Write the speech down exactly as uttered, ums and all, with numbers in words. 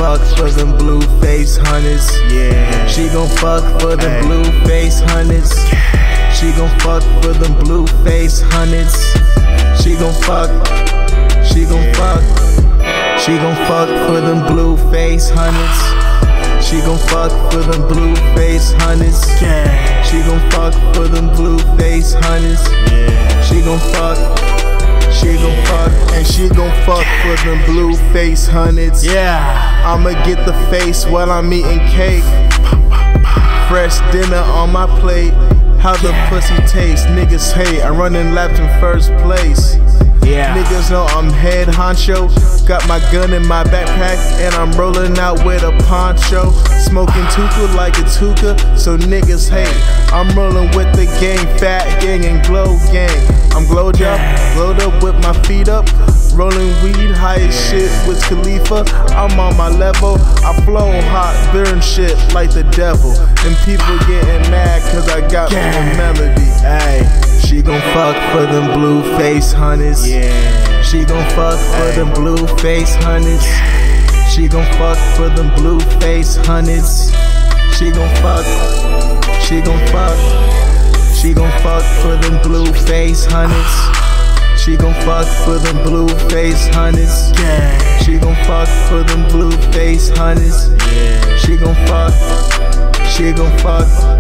fuck for them blue face hunters. Yeah. She gon' fuck for them Ay. blue face hunters. She gon' fuck for them blue face hunters. She gon' fuck. She gon' fuck. She gon' fuck for them blue face hunters. She gon' fuck for them blue face hunters. Yeah. She gon' fuck for them blue face hunters. Yeah. She gon' fuck. She gon' fuck. And she gon' fuck for them blue face hunters. Yeah. I'ma get the face while I'm eating cake. Fresh dinner on my plate. How the pussy taste, niggas hate. I'm running laps in first place. Yeah. Niggas know I'm head honcho. Got my gun in my backpack and I'm rolling out with a poncho. Smoking tuka like a tuka, so niggas hate. I'm rolling with the gang, fat gang and glow gang. I'm glowed up, glowed up with my feet up. Rolling weed, high as shit with Khalifa. I'm on my level. I flow hot, burn shit like the devil. And people getting mad cause I got me a melody. Ayy, she gon' fuck for them blue face hunters. Yeah. She gon' fuck for them blue face hunters. She gon' fuck for them blue face hunters. She gon' fuck. She gon' fuck. She gon' fuck for them blue face hunters. She gon' fuck for them blue face hunters. Yeah. She gon' fuck for them blue face hunters. Yeah. She gon' fuck. She gon' fuck.